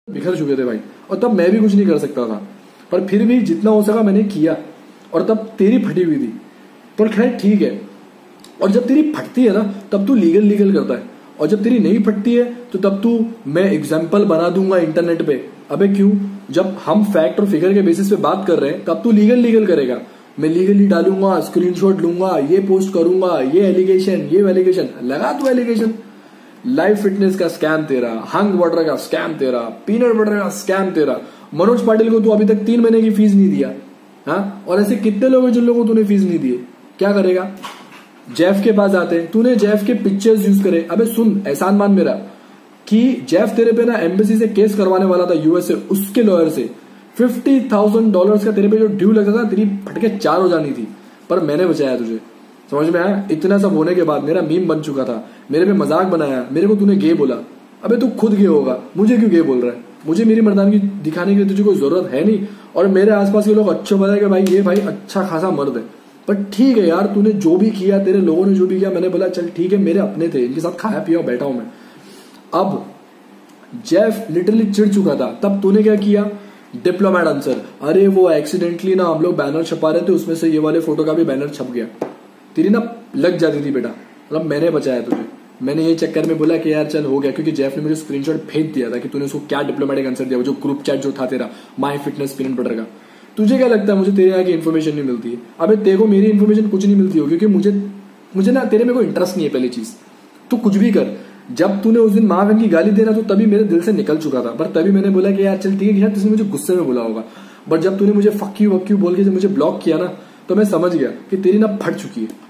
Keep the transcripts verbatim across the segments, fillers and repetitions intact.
बिखर चुके थे भाई, और तब मैं भी कुछ नहीं कर सकता था, पर फिर भी जितना हो सका मैंने किया, और तब तेरी फटी हुई थी, पर खैर ठीक है। और जब तेरी फटती है ना तब तू लीगल लीगल करता है, और जब तेरी नहीं फटती है तो तब तू मैं एग्जाम्पल बना दूंगा इंटरनेट पे। अबे क्यों? जब हम फैक्ट और फिगर के बेसिस पे बात कर रहे हैं तब तू लीगल लीगल करेगा, मैं लीगली डालूंगा, स्क्रीनशॉट लूंगा, ये पोस्ट करूंगा, ये एलिगेशन, ये एलिगेशन, लगा तू एलिगेशन। लाइफ फिटनेस का स्कैम तेरा, हंग वाटर का स्कैम तेरा, पीनट बटर का स्कैम तेरा, मनोज पाटिल को तू अभी तक तीन महीने की फीस नहीं दिया, हाँ? और ऐसे कितने लोग हैं जिन लोगों को तूने फीस नहीं दिए? क्या करेगा? जेफ के पास आते हैं, तूने जेफ के पिक्चर्स यूज करे। अबे सुन, एहसान मान मेरा कि जेफ तेरे पे ना एम्बेसी से केस करवाने वाला था, यूएसए, उसके लॉयर से फिफ्टी थाउजेंड डॉलर का तेरे पे जो ड्यू लगता था, तेरी फटके चार हो जानी थी, पर मैंने बचाया तुझे। समझ में आया? इतना सब होने के बाद मेरा मीम बन चुका था, मेरे पे मजाक बनाया, मेरे को तूने गे बोला। अबे तू खुद गे होगा, मुझे क्यों गे बोल रहा है? मुझे मेरी मर्दानगी दिखाने के लिए तुझे कोई जरूरत है नहीं, और मेरे आसपास के लोग अच्छे पता है कि भाई ये भाई अच्छा खासा मर्द है। पर ठीक है यार, तूने जो भी किया, तेरे लोगों ने जो भी किया, मैंने बोला चल ठीक है, मेरे अपने थे, इनके साथ खाया पिया बैठा हूं मैं। अब जेफ लिटरली चिढ़ चुका था, तब तूने क्या किया? डिप्लोमेट आंसर, अरे वो एक्सीडेंटली ना हम लोग बैनर छपा रहे थे, उसमें से ये वाले फोटो का भी बैनर छप गया। तेरी ना लग जाती थी बेटा, मतलब मैंने बचाया तुझे। मैंने ये चक्कर में बोला कि यार चल हो गया, क्योंकि जेफ ने मुझे स्क्रीनशॉट भेज दिया था कि तूने उसको क्या डिप्लोमेटिक आंसर दिया, वो जो ग्रुप चैट जो था तेरा माई फिटनेस पीनट बटर का। तुझे क्या लगता है मुझे तेरे यहाँ की इन्फॉर्मेशन नहीं मिलती है? अबे तेरे को मेरी इन्फॉर्मेशन कुछ नहीं मिलती हो, क्योंकि मुझे मुझे ना तेरे में कोई इंटरेस्ट नहीं है। पहली चीज, तू कुछ भी कर। जब तूने उस दिन माँ बहन की गाली देना तो तभी मेरे दिल से निकल चुका था, पर तभी मैंने बोला कि यार चल ठीक है, तुझे मुझे गुस्से में बोला होगा, बट जब तूने मुझे फक यू वक यू बोल के जब मुझे ब्लॉक किया ना, तो मैं समझ गया कि तेरी ना फट चुकी है।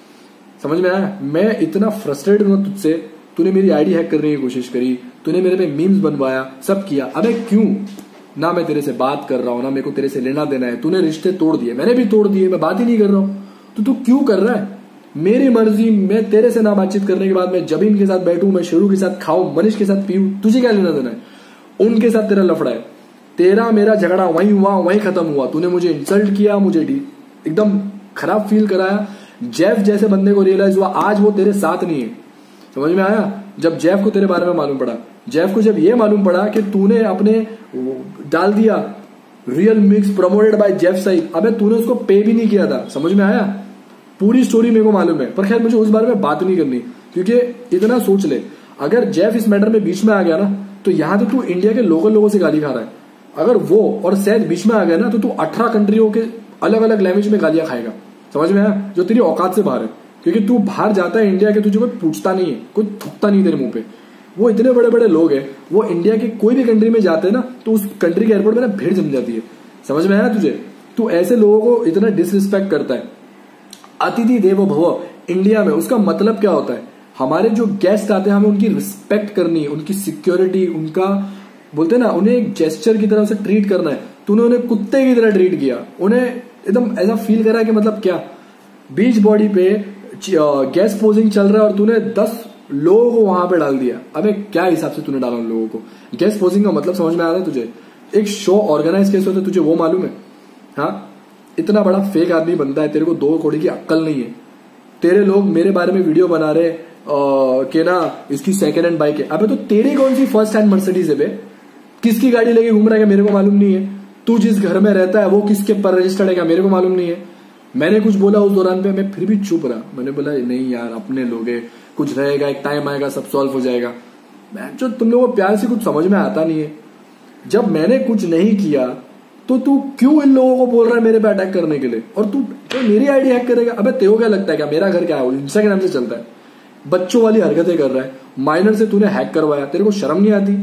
समझ में आया? मैं इतना फ्रस्ट्रेटेड हूं तुझसे, तूने मेरी आईडी हैक करने की कोशिश करी, तूने मेरे पे मीम्स बनवाया, सब किया। अबे क्यों? ना मैं तेरे से बात कर रहा हूं, ना मेरे को तेरे से लेना देना है, तूने रिश्ते तोड़ दिए, मैंने भी तोड़ दिए, मैं बात ही नहीं कर रहा हूं, तो तू क्यों कर रहा है? मेरी मर्जी, मैं तेरे से ना बातचीत करने के बाद मैं जबीन के साथ बैठूं, मैं शुरू के साथ खाऊं, मनीष के साथ पीऊं, तुझे क्या लेना देना है? उनके साथ तेरा लफड़ा है, तेरा मेरा झगड़ा वहीं हुआ, वहीं खत्म हुआ। तूने मुझे इंसल्ट किया, मुझे एकदम खराब फील कराया। जेफ जैसे बंदे को रियलाइज हुआ आज वो तेरे साथ नहीं है। समझ में आया? जब जेफ को तेरे बारे में मालूम पड़ा, जेफ को जब ये मालूम पड़ा कि तूने अपने डाल दिया real mix promoted by Jeff सही, अबे तूने उसको पे भी नहीं किया था। समझ में आया? पूरी स्टोरी मेरे को मालूम है, पर खैर मुझे उस बारे में बात नहीं करनी, क्योंकि इतना सोच ले, अगर जेफ इस मैटर में बीच में आ गया ना, तो यहां तो तू इंडिया के लोकल लोगों से गाली खा रहा है, अगर वो और सैद बीच में आ गया ना, तो तू अठारह कंट्रियों के अलग अलग लैंग्वेज में गालियां खाएगा। समझ में आया? जो तेरी औकात से बाहर है, क्योंकि तू बाहर जाता है इंडिया के, तुझे कोई पूछता नहीं है, कोई थूकता नहीं तेरे मुंह पे। वो इतने बड़े बड़े लोग हैं, वो इंडिया के कोई भी कंट्री में जाते हैं ना, तो उस कंट्री के एयरपोर्ट में ना भीड़ जम जाती है। समझ में आया तुझे? तू ऐसे लोगों को इतना डिसरिस्पेक्ट करता है। अतिथि देवो भव इंडिया में उसका मतलब क्या होता है? हमारे जो गेस्ट आते हैं हमें उनकी रिस्पेक्ट करनी है, उनकी सिक्योरिटी, उनका बोलते हैं ना, उन्हें एक जेस्चर की तरह से ट्रीट करना है। तूने उन्हें कुत्ते की तरह ट्रीट किया, उन्हें एकदम ऐसा फील करा कि मतलब क्या, बीच बॉडी पे गेस्ट पोजिंग चल रहा है और तूने दस लोगों को वहां पे डाल दिया। अबे क्या हिसाब से तूने डाला उन लोगों को? गेस्ट पोजिंग का मतलब समझ में आ रहा है तुझे? एक शो ऑर्गेनाइज कैसे होता है तुझे वो मालूम है? हाँ, इतना बड़ा फेक आदमी बनता है, तेरे को दो कौड़ी की अक्ल नहीं है। तेरे लोग मेरे बारे में वीडियो बना रहे कि ना इसकी सेकेंड हैंड बाइक है। अबे तो तेरी कौन सी फर्स्ट हैंड मर्सिडीज है बे? किसकी गाड़ी लेके घूम रहा है मेरे को मालूम नहीं है। तू जिस घर में रहता है वो किसके पर रजिस्टर्ड है क्या मेरे को मालूम नहीं है। मैंने कुछ बोला उस दौरान पे, मैं फिर भी चुप रहा। मैंने बोला नहीं यार, अपने लोग है, कुछ रहेगा, एक टाइम आएगा, सब सॉल्व हो जाएगा। मैं जो तुम लोगों को प्यार से कुछ समझ में आता नहीं है। जब मैंने कुछ नहीं किया तो तू क्यों इन लोगों को बोल रहा है मेरे पे अटैक करने के लिए? और तू तो मेरी आईडी हैक करेगा? अबे तेरे को क्या लगता है क्या मेरा घर क्या है इंस्टाग्राम से चलता है? बच्चों वाली हरकतें कर रहा है, माइनर से तूने हैक करवाया, तेरे को शर्म नहीं आती?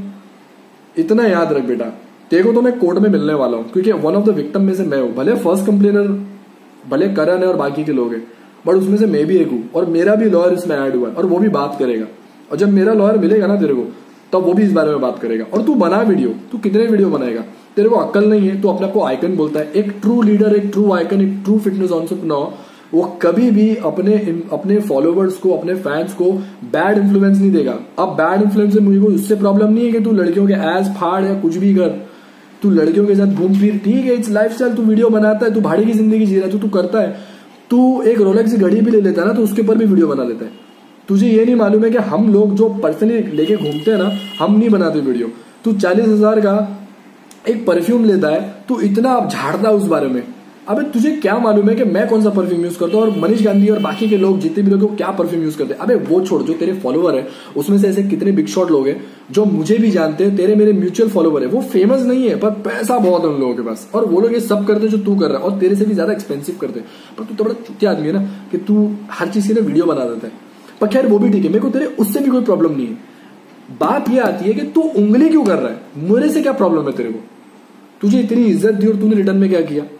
इतना याद रख बेटा, तेरे को तो मैं कोर्ट में मिलने वाला हूं, क्योंकि वन ऑफ द विक्टिम में से मैं हूं। भले फर्स्ट कंप्लेनर भले करण है और बाकी के लोग हैं, बट उसमें से मैं भी एक हूं, और मेरा भी लॉयर इसमें ऐड हुआ है, और वो भी बात करेगा। और जब मेरा लॉयर मिलेगा ना तेरे को, तब तो वो भी इस बारे में बात करेगा। और तू बना वीडियो, तू कितने वीडियो बनाएगा? तेरे को अक्ल नहीं है, तू अपने को आइकन बोलता है। एक ट्रू लीडर, एक ट्रू आइकन, एक ट्रू फिटनेस एंटरप्रेन्योर, वो कभी भी अपने अपने फॉलोवर्स को, अपने फैंस को बैड इन्फ्लुएंस नहीं देगा। अब बैड इन्फ्लुएंस से मुझे को उससे प्रॉब्लम नहीं है कि तू लड़कियों के एज फाड़ या कुछ भी कर, तू लड़कियों के साथ घूम फिर, ठीक है, इट्स लाइफस्टाइल, तू वीडियो बनाता है, तू भाड़ी की जिंदगी जी रहा है, तो तू करता है। तू एक रोलेक्स की घड़ी भी ले लेता है ना, तो उसके ऊपर भी वीडियो बना लेता है। तुझे ये नहीं मालूम है कि हम लोग जो पर्सनली लेके घूमते हैं ना, हम नहीं बनाते वीडियो। तू चालीस हजार का एक परफ्यूम लेता है, तू इतना झाड़ता है उस बारे में। अबे तुझे क्या मालूम है कि मैं कौन सा परफ्यूम यूज करता हूँ और मनीष गांधी और बाकी के लोग जितने भी लोग हैं, क्या परफ्यूम यूज करते हैं। अबे वो छोड़, जो तेरे फॉलोवर है उसमें से ऐसे कितने बिग शॉट लोग हैं जो मुझे भी जानते हैं, तेरे मेरे म्यूचुअल फॉलोवर है, वो फेमस नहीं है पर पैसा बहुत है उन लोगों के पास, और वो लोग ये सब करते जो तू कर रहा है और तेरे से भी ज्यादा एक्सपेंसिव करते हैं। पर तू तो बड़ा चुतिया आदमी है ना कि तू हर चीज की ना वीडियो बना देता है। पर खैर वो भी ठीक है, मेरे को तेरे उससे भी कोई प्रॉब्लम नहीं है। बात ये आती है कि तू उंगली क्यों कर रहा है, मेरे से क्या प्रॉब्लम है तेरे को, तुझे इतनी इज्जत दी और तूने रिटर्न में क्या किया।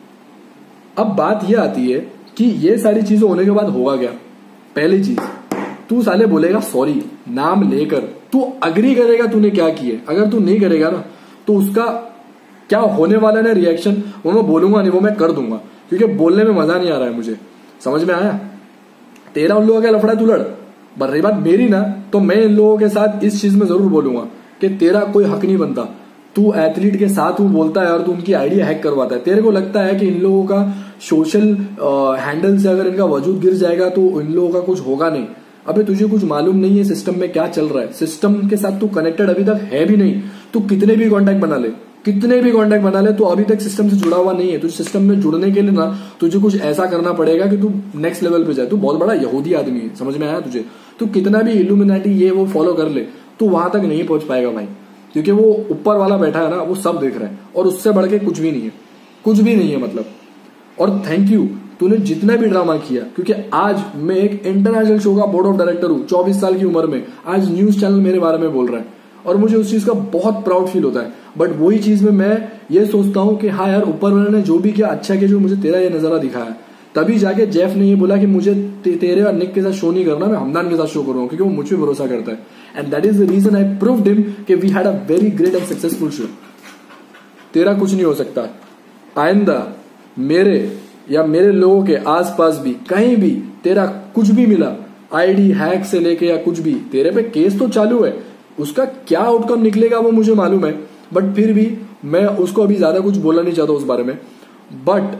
अब बात यह आती है कि ये सारी चीजें होने के बाद होगा क्या। पहली चीज, तू साले बोलेगा सॉरी नाम लेकर, तू अग्री करेगा तूने क्या किए। अगर तू नहीं करेगा ना तो उसका क्या होने वाला है ना रिएक्शन, वो मैं बोलूंगा नहीं, वो मैं कर दूंगा, क्योंकि बोलने में मजा नहीं आ रहा है मुझे। समझ में आया? तेरा उन लोगों का लफड़ा तू लड़, पर रही बात मेरी ना, तो मैं इन लोगों के साथ इस चीज में जरूर बोलूंगा कि तेरा कोई हक नहीं बनता। तू एथलीट के साथ वो बोलता है और तू उनकी आइडिया हैक करवाता है। तेरे को लगता है कि इन लोगों का सोशल हैंडल से अगर इनका वजूद गिर जाएगा तो इन लोगों का कुछ होगा नहीं। अबे तुझे कुछ मालूम नहीं है सिस्टम में क्या चल रहा है, सिस्टम के साथ तू कनेक्टेड अभी तक है भी नहीं। तू कितने भी कॉन्टैक्ट बना ले, कितने भी कॉन्टैक्ट बना ले, तो अभी तक सिस्टम से जुड़ा हुआ नहीं है। तुझे सिस्टम में जुड़ने के लिए ना तुझे कुछ ऐसा करना पड़ेगा कि तू नेक्स्ट लेवल पे जाए। तू बहुत बड़ा यहूदी आदमी है, समझ में आया तुझे? तू कितना भी इल्यूमिनाटी ये वो फॉलो कर ले, तू वहां तक नहीं पहुंच पाएगा भाई, क्योंकि वो ऊपर वाला बैठा है ना, वो सब देख रहा है और उससे बढ़ के कुछ भी नहीं है, कुछ भी नहीं है मतलब। और थैंक यू तूने जितना भी ड्रामा किया, क्योंकि आज मैं एक इंटरनेशनल शो का बोर्ड ऑफ डायरेक्टर हूं, चौबीस साल की उम्र में आज न्यूज चैनल मेरे बारे में बोल रहा है और मुझे उस चीज का बहुत प्राउड फील होता है। बट वही चीज में मैं ये सोचता हूं कि हाँ यार, ऊपर वाले ने जो भी किया अच्छा किया, जो मुझे तेरा ये नजारा दिखाया। तभी जाके जेफ ने ये बोला कि मुझे ते, तेरे और निक के साथ शो नहीं करना, मैं हमदान के साथ शो करूंगा, क्योंकि वो मुझ पे भरोसा करता है। And that is the reason I proved him कि we had a very great and successful show. तेरा कुछ नहीं हो सकता। आइंदा मेरे या मेरे लोगों के आसपास भी कहीं भी तेरा कुछ भी मिला, आईडी हैक से लेके या कुछ भी, तेरे पे केस तो चालू है, उसका क्या आउटकम निकलेगा वो मुझे मालूम है, बट फिर भी मैं उसको अभी ज्यादा कुछ बोलना नहीं चाहता उस बारे में। बट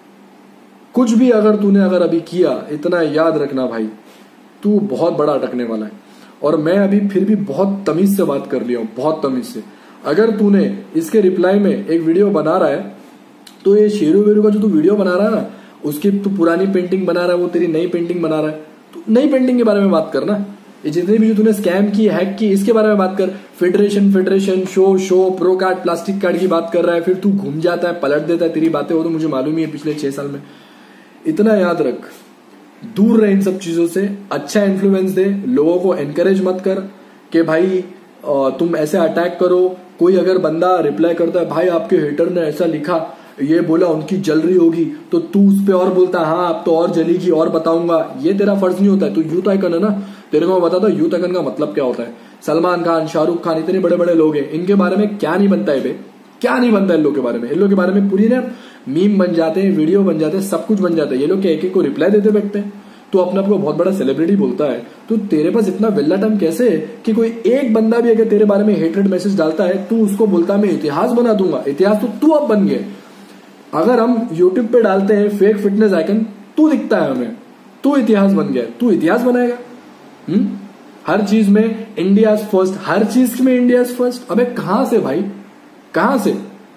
कुछ भी अगर तूने अगर अभी किया, इतना याद रखना भाई, तू बहुत बड़ा अटकने वाला है। और मैं अभी फिर भी बहुत तमीज से बात कर लिया हूं, बहुत तमीज से। अगर तूने इसके रिप्लाई में एक वीडियो बना रहा है, तो ये शेरू वेरू का जो तू वीडियो बना रहा है ना, उसकी तू पुरानी पेंटिंग बना रहा है, वो तेरी नई पेंटिंग बना रहा है, तो नई पेंटिंग के बारे में बात करना। ये जितने भी जो तूने स्कैम की, हैक की, इसके बारे में बात कर। Federation federation show show pro card plastic card की बात कर रहा है, फिर तू घूम जाता है, पलट देता है, तेरी बातें हो तो मुझे मालूम ही है पिछले छह साल में। इतना याद रख, दूर रहे इन सब चीजों से, अच्छा इन्फ्लुएंस दे, लोगों को एनकरेज मत कर कि भाई तुम ऐसे अटैक करो। कोई अगर बंदा रिप्लाई करता है भाई आपके हेटर ने ऐसा लिखा, ये बोला उनकी जल रही होगी, तो तू उस पे और बोलता हाँ अब तो और जलेगी और बताऊंगा, ये तेरा फर्ज नहीं होता है। तू यूथ आइकन है ना, तेरे को मैं बताता हूँ यूथ आइकन का मतलब क्या होता है। सलमान खान, शाहरुख खान, इतने बड़े बड़े लोग हैं, इनके बारे में क्या नहीं बनता है बे, क्या नहीं बनता है इन लोग के बारे में। इन लोग के बारे में पूरी ना मीम बन जाते हैं, वीडियो बन जाते हैं, सब कुछ बन जाता है। ये लोग एक एक को रिप्लाई देते बैठते हैं। तो अपने आप को बहुत बड़ा सेलिब्रिटी बोलता है, तो तेरे पास इतना वेल्ला टाइम कैसे है कि कोई एक बंदा भी अगर तेरे बारे में हेटेड मैसेज डालता है, तू उसको बोलता है मैं इतिहास बना दूंगा। इतिहास तो तू अब बन गया। अगर हम यूट्यूब पे डालते हैं फेक फिटनेस आइकन, तू दिखता है हमें, तू इतिहास बन गया, तू इतिहास बनाएगा। हम्म हर चीज में इंडिया फर्स्ट, हर चीज में इंडिया फर्स्ट। अबे कहां से भाई, कहां से?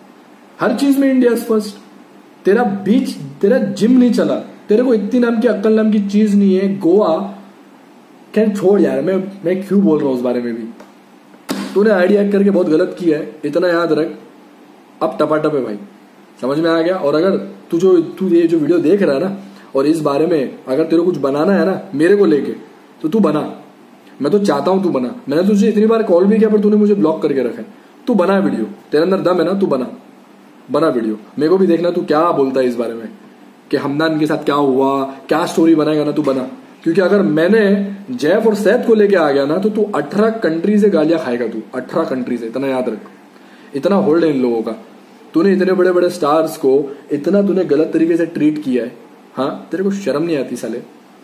हर चीज में इंडिया फर्स्ट। तेरा बीच, तेरा जिम नहीं चला, तेरे को इतनी नाम की अक्कल नाम की चीज नहीं है। गोवा, क्या छोड़ यार, मैं मैं क्यों बोल रहा हूं उस बारे में भी। तूने आइडिया करके बहुत गलत किया है, इतना याद रख। अब टपाटप है भाई, समझ में आ गया। और अगर तू जो तू ये जो वीडियो देख रहा है ना, और इस बारे में अगर तेरे को कुछ बनाना है ना मेरे को लेके, तो तू बना। मैं तो चाहता हूं तू बना। मैंने तुझे इतनी बार कॉल भी किया पर तूने मुझे ब्लॉक करके रखा है। तू बना वीडियो, तेरे अंदर दम है ना, तू बना बना वीडियो। मेरे को भी देखना तू क्या बोलता है इस बारे में कि हमदान के साथ क्या हुआ, क्या स्टोरी बनाएगा ना, तू बना। क्योंकि अगर मैंने जैफ और सैद को लेके आ गया ना, तो तू अठारह कंट्री से गालियां खाएगा। तू अठारह कंट्री से, इतना याद रख। इतना होल्ड है इन लोगों का। तूने इतने बड़े बड़े स्टार्स को इतना तूने गलत तरीके से ट्रीट किया है। हाँ, तेरे को शर्म नहीं आती साले?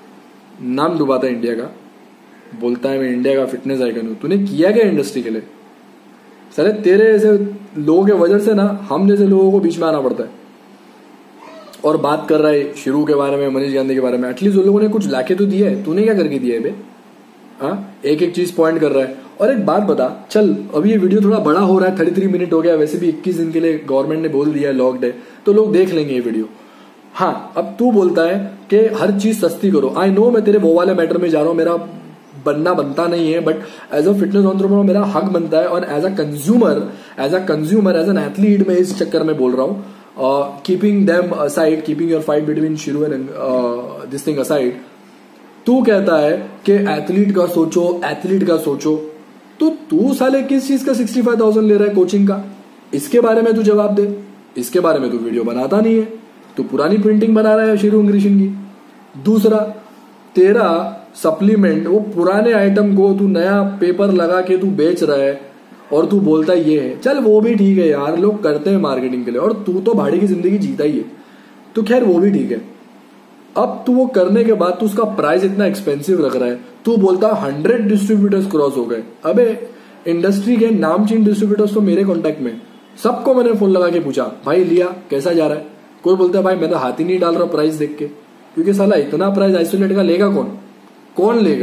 नाम डुबाता है इंडिया का, बोलता है मैं इंडिया का फिटनेस आइकन हूं। तूने किया क्या इंडस्ट्री के लिए? साले तेरे ऐसे लोगों के वजह से ना हम जैसे लोगों को बीच में आना पड़ता है। और बात कर रहा है शुरू के बारे में, मनीष गांधी के बारे में। एटलीस्ट उन लोगों ने कुछ लाके तो दिया है, तूने क्या करके दिया है बे? हाँ, एक एक चीज पॉइंट कर रहा है। और एक बात बता, चल अभी ये वीडियो थोड़ा बड़ा हो रहा है, थर्टी थ्री मिनट हो गया, वैसे भी इक्कीस दिन के लिए गवर्नमेंट ने बोल दिया है लॉकड है, तो लोग देख लेंगे ये वीडियो। हाँ, अब तू बोलता है कि हर चीज सस्ती करो। आई नो मैं तेरे वो वाले मैटर में जा रहा हूं, मेरा बनना बनता नहीं है, but as a fitness entrepreneur मेरा हक बनता है, और as a consumer as a consumer as an athlete मैं इस चक्कर में बोल रहा हूं, keeping them aside, keeping your fight between Shiru and this thing aside. तू कहता है कि एथलीट का सोचो, एथलीट का सोचो, तो तू साले किस चीज का सिक्सटी फाइव थाउजेंड ले रहा है कोचिंग का? इसके बारे में तू जवाब दे। इसके बारे में तू वीडियो बनाता नहीं है, तू पुरानी प्रिंटिंग बना रहा है शिरू इंग्रिशन की। दूसरा, तेरा सप्लीमेंट, वो पुराने आइटम को तू नया पेपर लगा के तू बेच रहा है, और तू बोलता है ये है। चल वो भी ठीक है यार, लोग करते हैं मार्केटिंग के लिए, और तू तो भाड़ी की जिंदगी जीता ही है, तो खैर वो भी ठीक है। अब तू वो करने के बाद तू उसका प्राइस इतना एक्सपेंसिव रख रहा है, तू बोलता हंड्रेड डिस्ट्रीब्यूटर्स क्रॉस हो गए। अबे इंडस्ट्री के नामचीन डिस्ट्रीब्यूटर्स तो मेरे कॉन्टेक्ट में, सबको मैंने फोन लगा के पूछा, भाई लिया कैसा जा रहा है? कोई बोलता है भाई मैं तो हाथ ही नहीं डाल रहा प्राइस देख के, क्योंकि साला इतना प्राइस आइसोलेट का लेगा कौन? कौन लेगा?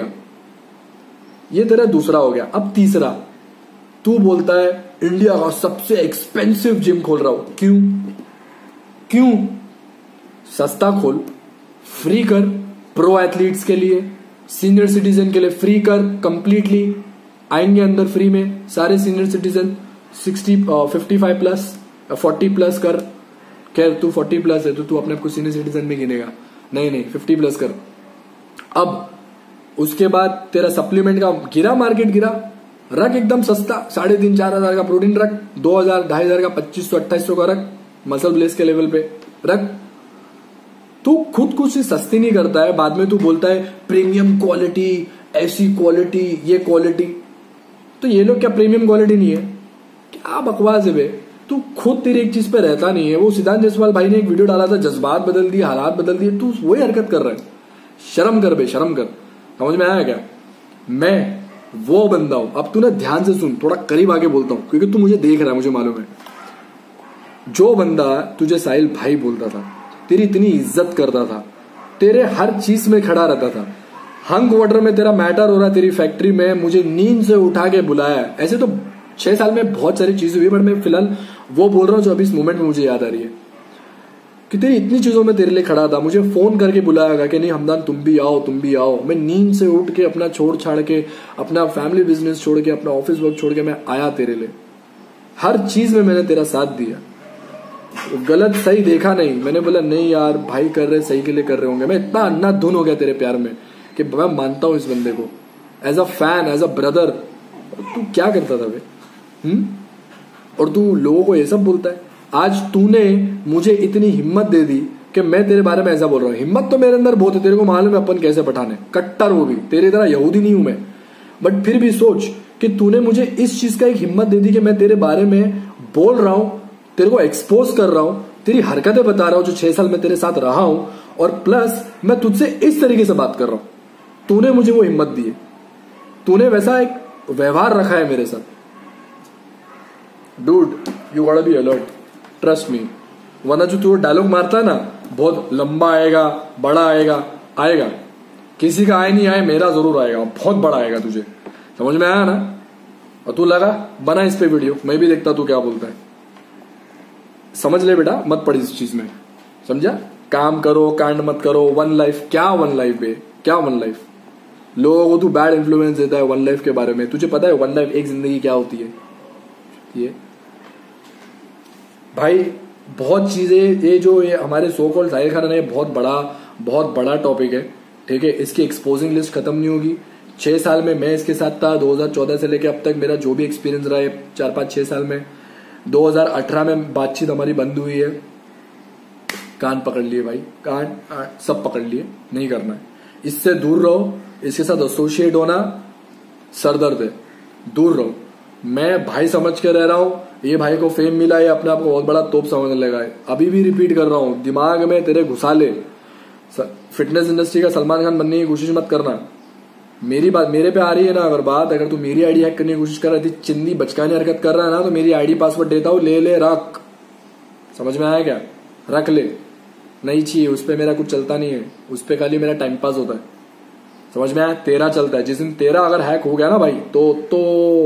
ये तेरा दूसरा हो गया। अब तीसरा, तू बोलता है इंडिया का सबसे एक्सपेंसिव जिम खोल रहा हूं। क्यों? क्यों? सस्ता खोल, फ्री कर, प्रो एथलीट्स के लिए, सीनियर सिटीजन के लिए फ्री कर, कंप्लीटली आएंगे अंदर फ्री में सारे senior citizen, sixty fifty five plus forty plus कर। खैर तू फोर्टी प्लस है तो तू अपने आप को सीनियर सिटीजन में गिनेगा, नहीं नहीं फिफ्टी प्लस कर। अब उसके बाद तेरा सप्लीमेंट का गिरा, मार्केट गिरा, रख एकदम सस्ता, साढ़े तीन चार हजार का प्रोटीन रख, दो हजार ढाई हजार का पच्चीस सौ अट्ठाईस सौ का रख, मसल ब्लेस के लेवल पे रख। तू खुद कुछ सस्ती नहीं करता है, बाद में तू बोलता है प्रीमियम क्वालिटी, ऐसी क्वालिटी, ये क्वालिटी। तो ये लोग क्या प्रीमियम क्वालिटी नहीं है? क्या बकवास है बे, तू खुद तेरी एक चीज पे रहता नहीं है। वो सिद्धांत जायसवाल भाई ने एक वीडियो डाला था, जज्बात बदल दिए, हालात बदल दिए, तू वही हरकत कर रहा है। शर्म कर बे, शर्म कर। समझ में आया क्या? मैं वो बंदा हूं। अब तू ना ध्यान से सुन, थोड़ा करीब आके बोलता हूं, क्योंकि तू मुझे देख रहा है, मुझे मालूम है। जो बंदा तुझे साहिल भाई बोलता था, तेरी इतनी इज्जत करता था, तेरे हर चीज में खड़ा रहता था, हंग वाटर में तेरा मैटर हो रहा है, तेरी फैक्ट्री में मुझे नींद से उठा के बुलाया। ऐसे तो छह साल में बहुत सारी चीजें हुई, बट मैं फिलहाल वो बोल रहा हूं जो अभी इस मोमेंट में मुझे याद आ रही है, कि तेरी इतनी चीजों में तेरे लिए खड़ा था। मुझे फोन करके बुलाया कि नहीं हमदान तुम भी आओ, तुम भी आओ। मैं नींद से उठ के अपना छोड़ छाड़ के, अपना फैमिली बिजनेस छोड़ के, अपना ऑफिस वर्क छोड़ के मैं आया तेरे लिए। हर चीज में मैंने तेरा साथ दिया, गलत सही देखा नहीं। मैंने बोला नहीं यार भाई कर रहे सही के लिए कर रहे होंगे। मैं इतना अन्ना धुन हो गया तेरे प्यार में कि मैं मानता हूं इस बंदे को as a fan, as a brother. तू क्या करता था भाई? हम्म और तू लोगों को ये सब बोलता है। आज तूने मुझे इतनी हिम्मत दे दी कि मैं तेरे बारे में ऐसा बोल रहा हूं। हिम्मत तो मेरे अंदर बहुत है, तेरे को मालूम है अपन कैसे पठाने, कट्टर वो भी। तेरी तरह यहूदी नहीं हूं मैं, बट फिर भी सोच कि तूने मुझे इस चीज का एक हिम्मत दे दी कि मैं तेरे बारे में बोल रहा हूं, तेरे को एक्सपोज कर रहा हूं, तेरी हरकतें बता रहा हूं जो छह साल में तेरे साथ रहा हूं, और प्लस मैं तुझसे इस तरीके से बात कर रहा हूं। तूने मुझे वो हिम्मत दी है, तूने वैसा एक व्यवहार रखा है मेरे साथ। Dude you got be alert, trust me. वरना जो तू डायलॉग मारता है ना, बहुत लंबा आएगा, बड़ा आएगा, आएगा किसी का आए नहीं आए, मेरा जरूर आएगा, बहुत बड़ा आएगा। तुझे समझ में आया ना? और तू लगा बना इस पे वीडियो, मैं भी देखता तू क्या बोलता है। समझ ले बेटा, मत पड़ी इस चीज में, समझा? काम करो, कांड मत करो। वन लाइफ, क्या वन लाइफ बे, क्या वन लाइफ? लोगों को तू बैड इन्फ्लुएंस देता है वन लाइफ के बारे में। तुझे पता है वन लाइफ, एक जिंदगी क्या होती है? ये भाई बहुत चीजें, ये जो ये हमारे सो कॉल्ड साहिल खान है, बहुत बड़ा बहुत बड़ा टॉपिक है, ठीक है। इसकी एक्सपोजिंग लिस्ट खत्म नहीं होगी। छह साल में मैं इसके साथ था, दो हज़ार चौदह से लेकर अब तक मेरा जो भी एक्सपीरियंस रहा है चार पांच छह साल में। दो हज़ार अठारह में बातचीत हमारी बंद हुई है। कान पकड़ लिए भाई, कान सब पकड़ लिए, नहीं करना है। इससे दूर रहो, इसके साथ एसोसिएट होना सरदर्द है, दूर रहो। मैं भाई समझ के रह रहा हूं, ये भाई को फेम मिला है, अपने आप को बहुत बड़ा तोप समझने लगा है। अभी भी रिपीट कर रहा हूं, दिमाग में तेरे घुसा ले। फिटनेस इंडस्ट्री का सलमान खान बनने की कोशिश मत करना। मेरी बात मेरे पे आ रही है ना अगर बात, अगर तू मेरी आईडी हैक करने की कोशिश कर रहा थी, चिंदी बचकानी हरकत कर रहा है ना, तो मेरी आईडी पासवर्ड देता हूं, ले ले रख। समझ में आया क्या? रख ले, नहीं चाहिए। उस पर मेरा कुछ चलता नहीं है, उस पर खाली मेरा टाइम पास होता है। समझ में आया? तेरा चलता है, जिस दिन तेरा अगर हैक हो गया ना भाई तो तो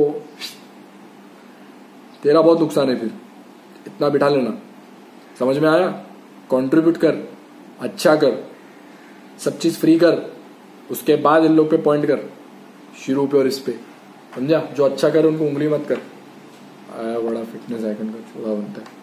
तेरा बहुत नुकसान है। फिर इतना बिठा लेना, समझ में आया? कंट्रीब्यूट कर, अच्छा कर, सब चीज फ्री कर, उसके बाद इन लोग पे पॉइंट कर, शुरू पे और इस पे, समझा? जो अच्छा कर उनको उंगली मत कर। आया बड़ा फिटनेस आइकन का चूड़ा बनता है।